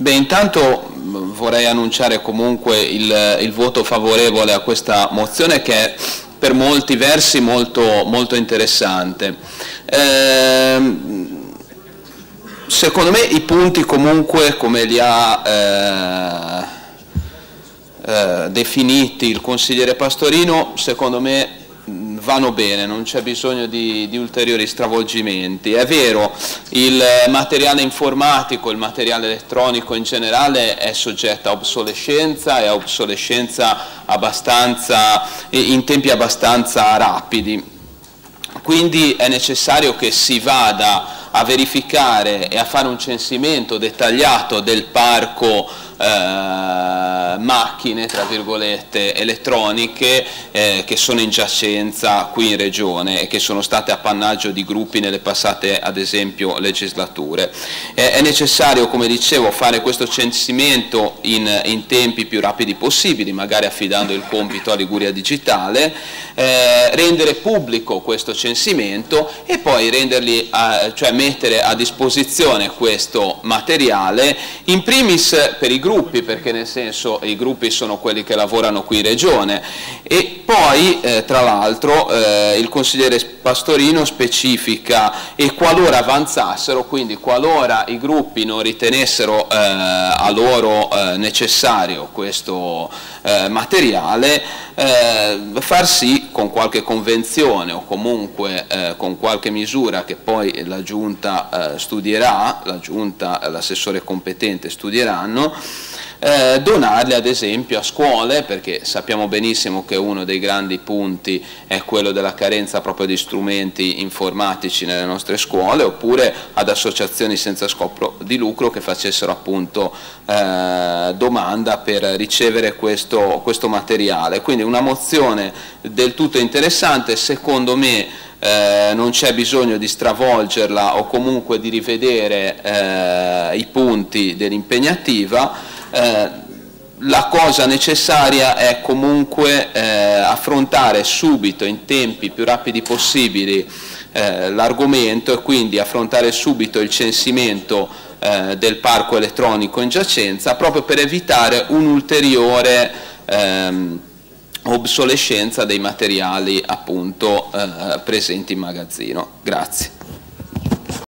Beh, intanto vorrei annunciare comunque il voto favorevole a questa mozione, che è per molti versi molto interessante. Secondo me i punti comunque, come li ha definiti il consigliere Pastorino, secondo me vanno bene, non c'è bisogno di ulteriori stravolgimenti. È vero, il materiale informatico, il materiale elettronico in generale è soggetto a obsolescenza e a obsolescenza in tempi abbastanza rapidi, quindi è necessario che si vada a verificare e a fare un censimento dettagliato del parco macchine, tra virgolette, elettroniche che sono in giacenza qui in Regione e che sono state appannaggio di gruppi nelle passate, ad esempio, legislature. È necessario, come dicevo, fare questo censimento in tempi più rapidi possibili, magari affidando il compito a Liguria Digitale, rendere pubblico questo censimento e poi cioè mettere a disposizione questo materiale, in primis per i gruppi, perché nel senso i gruppi sono quelli che lavorano qui in Regione, e poi tra l'altro il consigliere Pastorino specifica: e qualora avanzassero, quindi qualora i gruppi non ritenessero a loro necessario questo materiale, far sì, con qualche convenzione o comunque con qualche misura che poi la Giunta studierà, la Giunta e l'assessore competente studieranno, donarli ad esempio a scuole, perché sappiamo benissimo che uno dei grandi punti è quello della carenza proprio di strumenti informatici nelle nostre scuole, oppure ad associazioni senza scopo di lucro che facessero appunto domanda per ricevere questo materiale. Quindi una mozione del tutto interessante, secondo me non c'è bisogno di stravolgerla o comunque di rivedere i punti dell'impegnativa. La cosa necessaria è comunque affrontare subito, in tempi più rapidi possibili, l'argomento, e quindi affrontare subito il censimento del parco elettronico in giacenza, proprio per evitare un'ulteriore obsolescenza dei materiali appunto presenti in magazzino. Grazie.